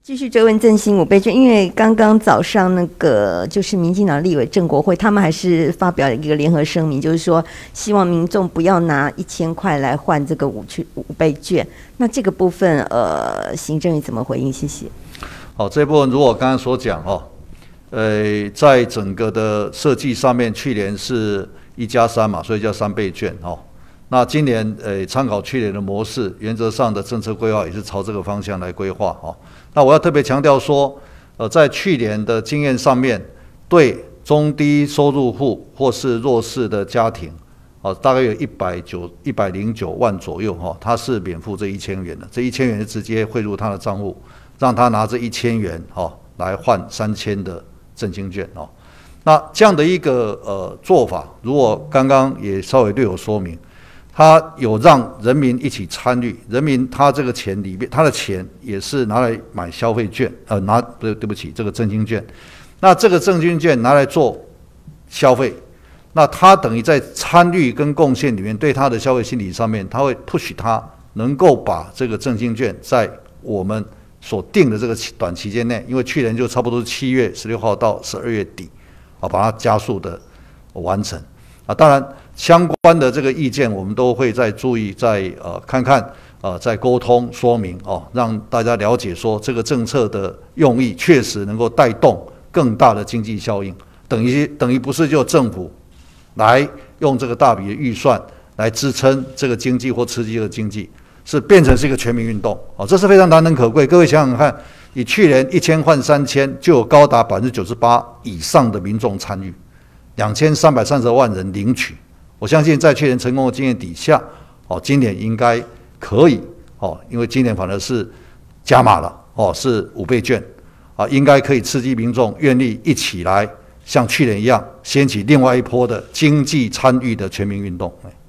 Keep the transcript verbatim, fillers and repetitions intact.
继续追问振兴五倍券，因为刚刚早上那个就是民进党立委郑国辉，他们还是发表了一个联合声明，就是说希望民众不要拿一千块来换这个五去五倍券。那这个部分，呃，行政院怎么回应？谢谢。 好，这部分如果刚刚所讲哦，呃，在整个的设计上面，去年是一加三嘛，所以叫三倍券哦。那今年呃参考去年的模式，原则上的政策规划也是朝这个方向来规划哦。那我要特别强调说，呃，在去年的经验上面，对中低收入户或是弱势的家庭，哦，大概有一百九一百零九万左右哈，他是免付这一千元的，这一千元是直接汇入他的账户，让他拿这一千元哦来换三千的振兴券哦。那这样的一个呃做法，如果刚刚也稍微略有说明。他有让人民一起参与，人民他这个钱里面，他的钱也是拿来买消费券，呃，拿不对，对不起，这个振兴券，那这个振兴券拿来做消费，那他等于在参与跟贡献里面，对他的消费心理上面，他会 push 他能够把这个振兴券在我们所定的这个短期间内，因为去年就差不多是七月十六号到十二月底，啊，把它加速的完成。啊，当然相关的这个意见，我们都会再注意，再呃看看，呃，再沟通说明哦，让大家了解说这个政策的用意确实能够带动更大的经济效应，等于等于不是就政府来用这个大笔的预算来支撑这个经济或刺激的经济，是变成是一个全民运动哦，这是非常难能可贵。各位想想看，以去年一千换三千，就有高达百分之九十八以上的民众参与。两千三百三十万人领取，我相信在去年成功的经验底下，哦，今年应该可以哦，因为今年反而是加码了哦，是五倍券啊，应该可以刺激民众愿意一起来像去年一样掀起另外一波的经济参与的全民运动。